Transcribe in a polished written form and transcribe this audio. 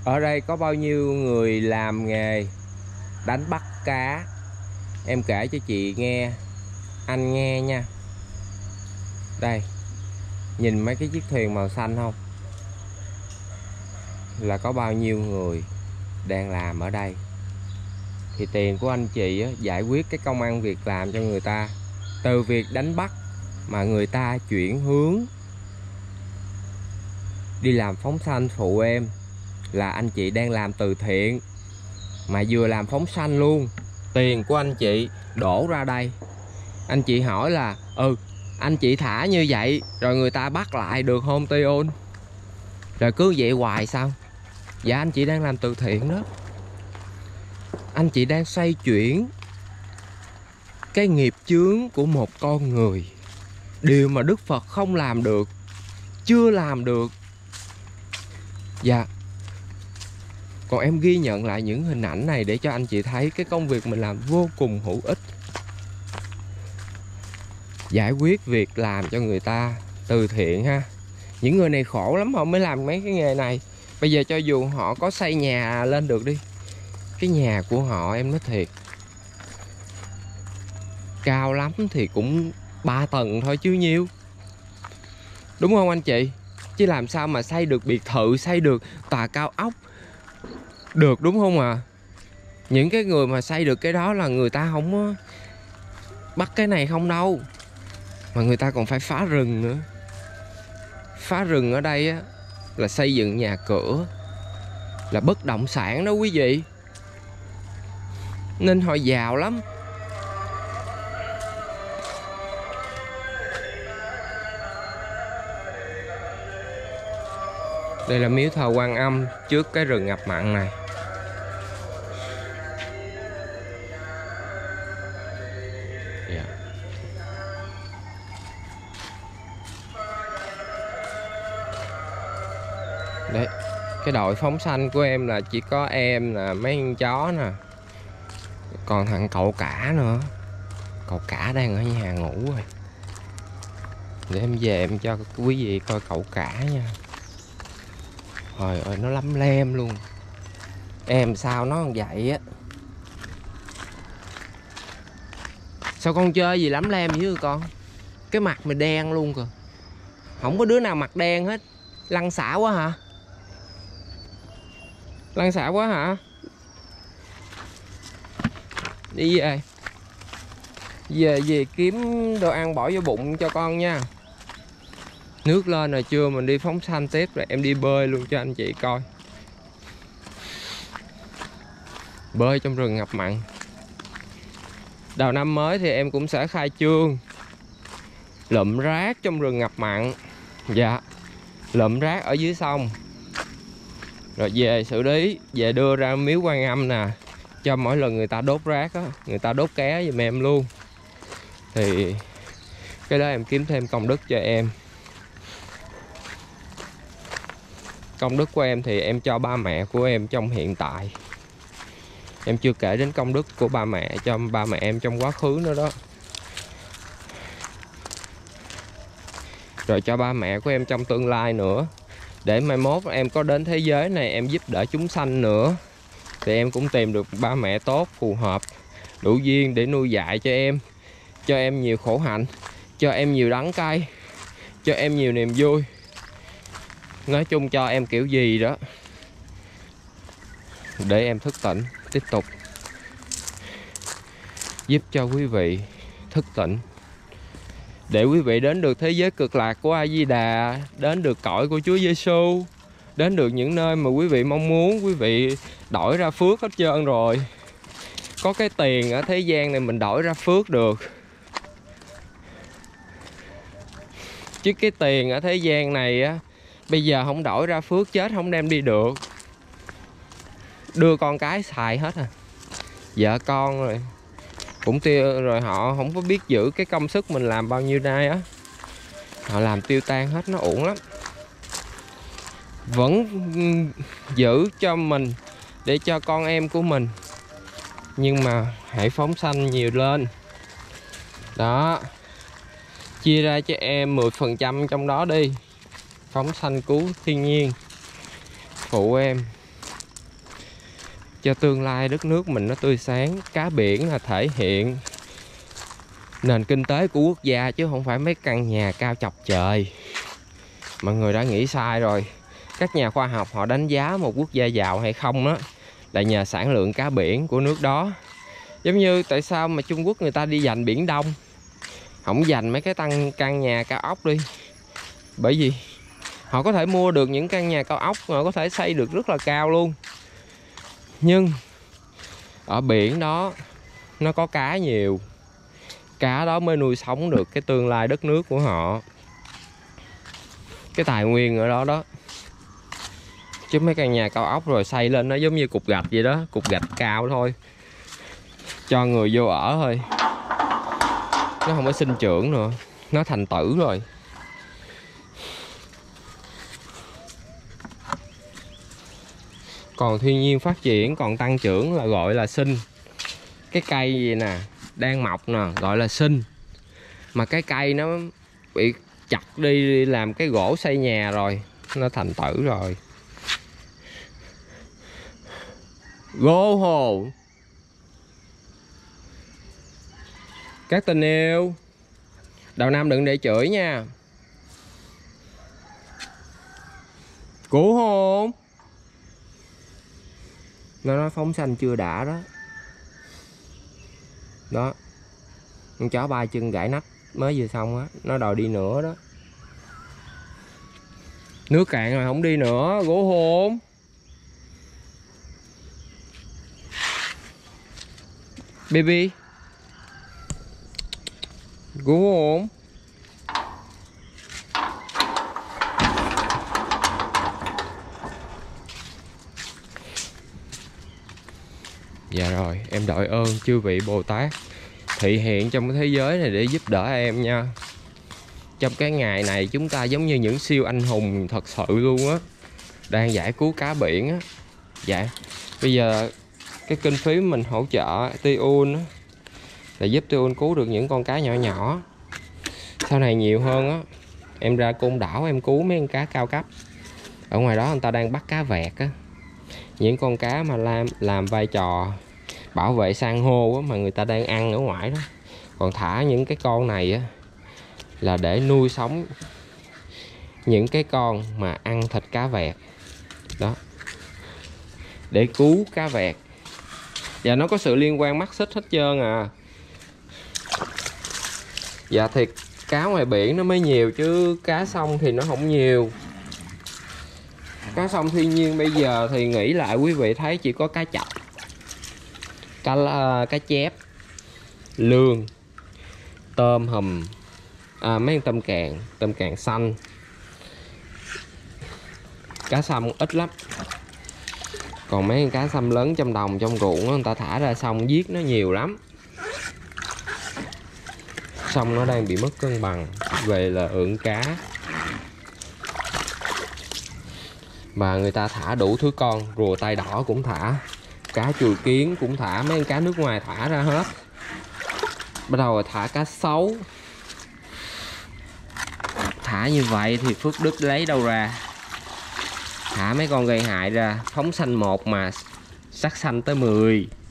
Ở đây có bao nhiêu người làm nghề đánh bắt cá? Em kể cho chị nghe, anh nghe nha. Đây, nhìn mấy cái chiếc thuyền màu xanh không? Là có bao nhiêu người đang làm ở đây. Thì tiền của anh chị á, giải quyết cái công ăn việc làm cho người ta. Từ việc đánh bắt mà người ta chuyển hướng đi làm phóng sanh phụ em, là anh chị đang làm từ thiện mà vừa làm phóng sanh luôn. Tiền của anh chị đổ ra đây. Anh chị hỏi là anh chị thả như vậy rồi người ta bắt lại được không Tion? Rồi cứ vậy hoài sao? Dạ anh chị đang làm từ thiện đó. Anh chị đang xoay chuyển cái nghiệp chướng của một con người. Điều mà Đức Phật không làm được, chưa làm được. Dạ. Còn em ghi nhận lại những hình ảnh này để cho anh chị thấy cái công việc mình làm vô cùng hữu ích. Giải quyết việc làm cho người ta, từ thiện ha. Những người này khổ lắm họ mới làm mấy cái nghề này. Bây giờ cho dù họ có xây nhà lên được đi, cái nhà của họ em nói thiệt, cao lắm thì cũng 3 tầng thôi chứ nhiêu. Đúng không anh chị? Chứ làm sao mà xây được biệt thự, xây được tòa cao ốc được, đúng không à? Những cái người mà xây được cái đó là người ta không bắt cái này không đâu, mà người ta còn phải phá rừng nữa. Phá rừng ở đây á, là xây dựng nhà cửa, là bất động sản đó quý vị. Nên họ giàu lắm. Đây là miếu thờ Quan Âm trước cái rừng ngập mặn này. Đấy, cái đội phóng sanh của em là chỉ có em là mấy con chó nè. Còn thằng cậu cả nữa. Cậu cả đang ở nhà ngủ rồi. Để em về em cho quý vị coi cậu cả nha. Trời ơi nó lắm lem luôn. Em sao nó không vậy á. Sao con chơi gì lắm lem với con? Cái mặt mày đen luôn kìa. Không có đứa nào mặt đen hết. Lăn xả quá hả? Lăn xả quá hả? Đi về. Về kiếm đồ ăn bỏ vô bụng cho con nha. Nước lên rồi chưa mình đi phóng sanh tiếp, rồi em đi bơi luôn cho anh chị coi. Bơi trong rừng ngập mặn. Đầu năm mới thì em cũng sẽ khai trương lụm rác trong rừng ngập mặn. Dạ, lụm rác ở dưới sông, rồi về xử lý, về đưa ra miếu Quan Âm nè. Cho mỗi lần người ta đốt rác á, người ta đốt ké giùm em luôn. Thì cái đó em kiếm thêm công đức cho em. Công đức của em thì em cho ba mẹ của em trong hiện tại. Em chưa kể đến công đức của ba mẹ cho ba mẹ em trong quá khứ nữa đó. Rồi cho ba mẹ của em trong tương lai nữa. Để mai mốt em có đến thế giới này em giúp đỡ chúng sanh nữa, thì em cũng tìm được ba mẹ tốt, phù hợp, đủ duyên để nuôi dạy cho em. Cho em nhiều khổ hạnh, cho em nhiều đắng cay, cho em nhiều niềm vui. Nói chung cho em kiểu gì đó để em thức tỉnh, tiếp tục giúp cho quý vị thức tỉnh, để quý vị đến được thế giới cực lạc của A Di Đà, đến được cõi của Chúa Giêsu, đến được những nơi mà quý vị mong muốn. Quý vị đổi ra phước hết trơn rồi. Có cái tiền ở thế gian này mình đổi ra phước được, chứ cái tiền ở thế gian này á, bây giờ không đổi ra phước chết không đem đi được. Đưa con cái xài hết à. Vợ con rồi cũng tiêu rồi, họ không có biết giữ cái công sức mình làm bao nhiêu nay á. Họ làm tiêu tan hết, nó uổng lắm. Vẫn giữ cho mình để cho con em của mình, nhưng mà hãy phóng sanh nhiều lên. Đó, chia ra cho em 10% trong đó đi. Phóng sanh cứu thiên nhiên, phụ em. cho tương lai đất nước mình nó tươi sáng. Cá biển là thể hiện nền kinh tế của quốc gia chứ không phải mấy căn nhà cao chọc trời. Mọi người đã nghĩ sai rồi. Các nhà khoa học họ đánh giá một quốc gia giàu hay không á là nhờ sản lượng cá biển của nước đó. Giống như tại sao mà Trung Quốc người ta đi giành Biển Đông, không giành mấy cái căn nhà cao ốc đi. Bởi vì họ có thể mua được những căn nhà cao ốc, họ có thể xây được rất là cao luôn. Nhưng ở biển đó nó có cá nhiều, cá đó mới nuôi sống được cái tương lai đất nước của họ, cái tài nguyên ở đó đó. Chứ mấy căn nhà cao ốc rồi xây lên nó giống như cục gạch vậy đó, cục gạch cao thôi, cho người vô ở thôi, nó không có sinh trưởng nữa, nó thành tử rồi. Còn thiên nhiên phát triển, còn tăng trưởng là gọi là sinh. Cái cây gì nè đang mọc nè gọi là sinh, mà cái cây nó bị chặt đi làm cái gỗ xây nhà rồi, nó thành tử rồi. Gỗ hồ. Các tình yêu, Đầu Năm đừng để chửi nha. Củ hôn. Nó nói phóng sanh chưa đã đó. Đó, con chó ba chân gãy nách mới vừa xong á, nó đòi đi nữa đó. Nước cạn rồi không đi nữa, gỗ hôn. Baby. Gỗ hôn. Dạ rồi, em đội ơn chư vị Bồ Tát thị hiện trong cái thế giới này để giúp đỡ em nha. Trong cái ngày này chúng ta giống như những siêu anh hùng thật sự luôn á, đang giải cứu cá biển á. Dạ, bây giờ cái kinh phí mình hỗ trợ Tiun á là giúp Tiun cứu được những con cá nhỏ nhỏ. Sau này nhiều hơn á, em ra Côn Đảo em cứu mấy con cá cao cấp. Ở ngoài đó người ta đang bắt cá vẹt á, những con cá mà làm vai trò bảo vệ san hô á, mà người ta đang ăn ở ngoài đó. Còn thả những cái con này á là để nuôi sống những cái con mà ăn thịt cá vẹt đó, để cứu cá vẹt. Và nó có sự liên quan mắc xích hết trơn à. Dạ thiệt, cá ngoài biển nó mới nhiều chứ cá sông thì nó không nhiều. Cá sông thiên nhiên bây giờ thì nghĩ lại quý vị thấy chỉ có cá chạch, cá chép, lươn, tôm hùm, mấy con tôm càng xanh. Cá sông ít lắm. Còn mấy con cá sông lớn trong đồng trong ruộng người ta thả ra sông giết nó nhiều lắm. Sông nó đang bị mất cân bằng về là ượng cá, và người ta thả đủ thứ con, rùa tai đỏ cũng thả, cá chùi kiến cũng thả, mấy con cá nước ngoài thả ra hết. Bắt đầu thả cá sấu. Thả như vậy thì phước đức lấy đâu ra? Thả mấy con gây hại ra, phóng sanh một mà sát sanh tới 10.